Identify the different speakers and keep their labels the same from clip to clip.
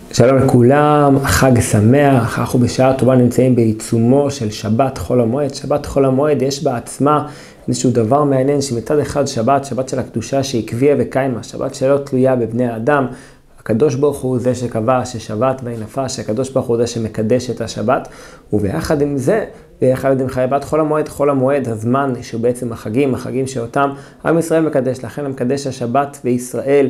Speaker 1: שלום לכולם, חג שמח. אנחנו בשעה טובה נמצאים בעיצומו של שבת חול המועד. שבת חול המועד יש בעצמה איזשהו דבר מעניין שמצד אחד שבת של הקדושה שהיא קביעה וקיימה, שבת שלא תלויה בבני האדם. הקדוש ברוך הוא זה שקבע ששבת וינפה, שהקדוש ברוך הוא זה שמקדש את השבת, וביחד עם זה, ביחד עם חייבת חול המועד, הזמן שהוא בעצם החגים שאותם עם ישראל מקדש, לכן מקדש השבת וישראל,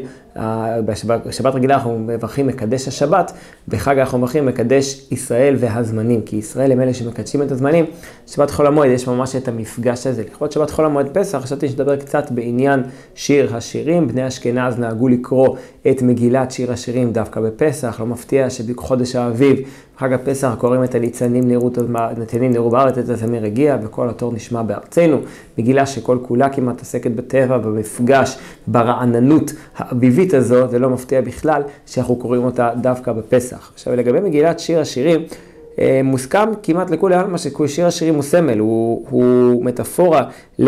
Speaker 1: בשבת רגילה אנחנו מברכים מקדש השבת, בחג אנחנו מברכים מקדש ישראל והזמנים, כי ישראל הם אלה שמקדשים את הזמנים. שבת חול המועד יש ממש את המפגש הזה, לכבוד שבת חול המועד פסח, חשבתי שדבר קצת בעניין שיר השירים. בני אשכנז נהגו לקרוא את מגילת שיר השירים דווקא בפסח, לא מפתיע שבחודש האביב, חג הפסח קוראים את הניצנים נראו בארץ, את הזמר הגיע וכל התור נשמע בארצנו. מגילה שכל כולה כמעט עסקת בטבע, במפגש, ברעננות האביבית הזו, זה לא מפתיע בכלל שאנחנו קוראים אותה דווקא בפסח. עכשיו לגבי מגילת שיר השירים, מוסכם כמעט לכולי עלמא ששיר השירים הוא סמל, הוא מטאפורה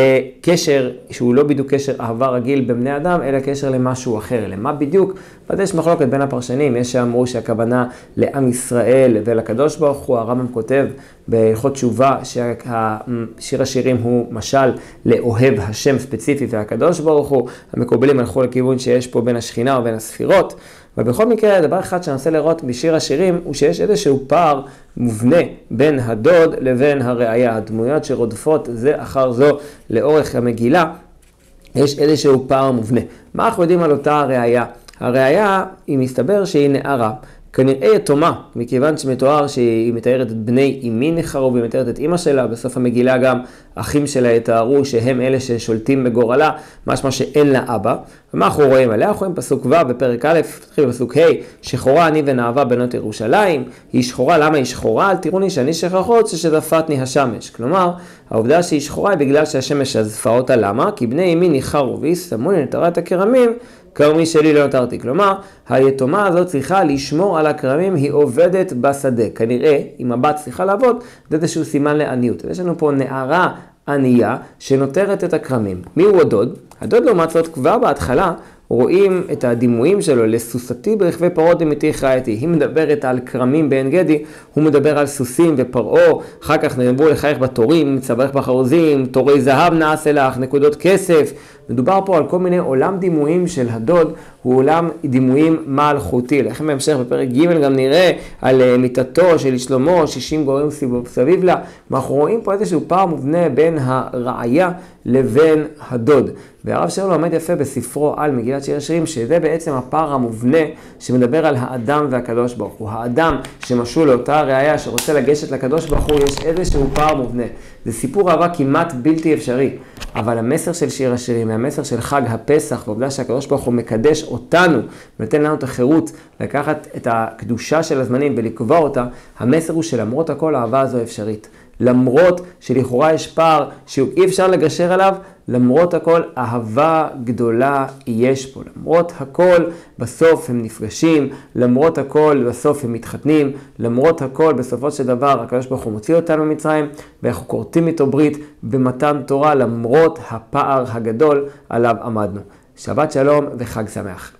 Speaker 1: לקשר שהוא לא בדיוק קשר אהבה רגיל בבני אדם, אלא קשר למשהו אחר. למה בדיוק? אז יש מחלוקת בין הפרשנים, יש שאמרו שהכוונה לעם ישראל ולקדוש ברוך הוא. הרמב"ם כותב בהלכות תשובה ששיר השירים הוא משל לאוהב השם ספציפי והקדוש ברוך הוא. המקובלים הלכו לכיוון שיש פה בין השכינה ובין הספירות. ובכל מקרה, דבר אחד שאני רוצה לראות בשיר השירים הוא שיש איזשהו פער מובנה בין הדוד לבין הראיה. הדמויות שרודפות זה אחר זו לאורך המגילה, יש איזשהו פער מובנה. מה אנחנו יודעים על אותה הראיה? הראיה היא מסתבר שהיא נערה, כנראה יתומה, מכיוון שמתואר שהיא מתארת את בני אמי נחרו, והיא מתארת את אמא שלה. בסוף המגילה גם אחים שלה יתארו שהם אלה ששולטים בגורלה, משמע שאין לה אבא. ומה אנחנו רואים עליה? אנחנו רואים פסוק ו' בפרק א', תתחיל בפסוק ה', שחורה אני ונאווה בנות ירושלים. היא שחורה, למה היא שחורה? אל תראוני שאני שכחות ששזפתני השמש. כלומר, העובדה שהיא שחורה היא בגלל שהשמש שזפה אותה. למה? כי בני אמי ניחרו וישמוני נטרת הכרמים, כרמי שלי לא נותרתי. כלומר, היתומה הזאת צריכה לשמור על הכרמים, היא עובדת בשדה. כנראה, אם הבת צריכה לעבוד, זה איזשהו סימן לעניות. יש לנו פה נערה ענייה שנותרת את הכרמים. מי הוא הדוד? הדוד לעומת זאת כבר בהתחלה רואים את הדימויים שלו, לסוסתי ברכבי פרות דמיתי חייתי. היא מדברת על כרמים בעין גדי, הוא מדבר על סוסים ופרעה. אחר כך נאמרו לחייך בתורים, צווארך בחרוזים, תורי זהב נעשה לך, נקודות כסף. מדובר פה על כל מיני עולם דימויים של הדוד, הוא עולם דימויים מלכותי. לכן בהמשך בפרק ג' גם נראה על מיטתו של שלמה, 60 גורים סביב לה. אנחנו רואים פה איזשהו פער מובנה בין הראיה לבין הדוד. והרב שרלו עומד יפה בספרו על מגילת שיר השירים, שזה בעצם הפער המובנה שמדבר על האדם והקדוש ברוך הוא. האדם שמשול לאותה ראיה שרוצה לגשת לקדוש ברוך הוא, יש איזשהו פער מובנה. זה סיפור אהבה כמעט בלתי אפשרי. אבל המסר של שיר השירים, המסר של חג הפסח, ועובדה שהקדוש ברוך הוא מקדש אותנו, ונותן לנו את החירות לקחת את הקדושה של הזמנים ולקבוע אותה, המסר הוא שלמרות הכל האהבה הזו אפשרית. למרות שלכאורה יש פער שאי אפשר לגשר עליו, למרות הכל אהבה גדולה יש פה. למרות הכל בסוף הם נפגשים, למרות הכל בסוף הם מתחתנים, למרות הכל בסופו של דבר הקדוש ברוך הוא מוציא אותנו ממצרים, ואנחנו כורתים איתו ברית במתן תורה למרות הפער הגדול עליו עמדנו. שבת שלום וחג שמח.